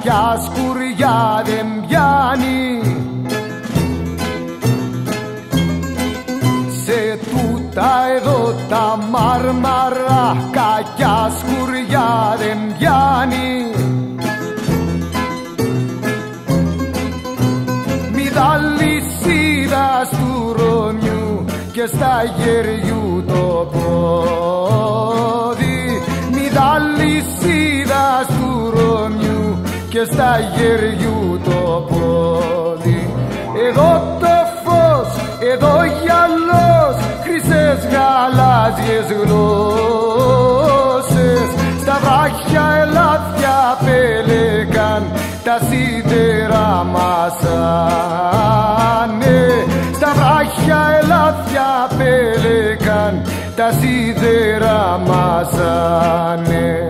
κακιά σκουριά δεν πιάνει. Σε τούτα εδώ τα μάρμαρα κακιά σκουριά δεν πιάνει. Μη τα λυσίδα του Ρωμιού και στα γεριού το πόδι. Μη τα λυσίδα του Ρωμιού και στα γεριού το πόδι. Εδώ το φως, εδώ γυαλός, χρυσές γαλάζιες γλώσσες. Στα βράχια ελάφια πέλεκαν, τα σίδερα μασάνε. Στα βράχια ελάφια πέλεκαν, τα σίδερα μασάνε.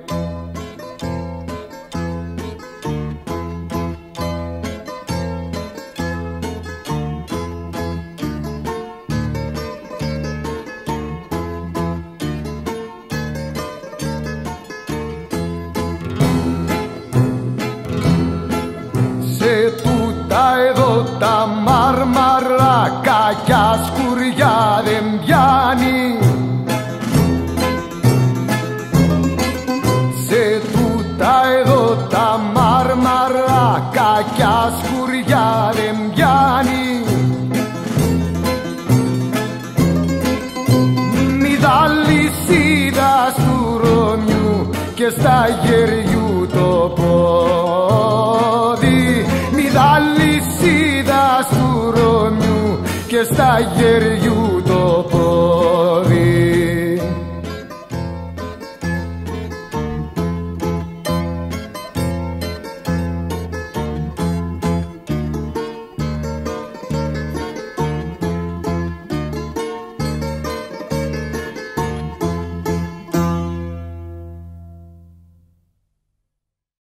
Εδώ τα μάρμαρα κακιά σκουριά δεν πιάνει. Σε τούτα εδώ τα μάρμαρα κακιά σκουριά δεν πιάνει. Μη τα λυσίδα του Ρωμιού και στα γεριού το πόδι. Μη τα λυσίδα του Ρωμιού και στα γεριού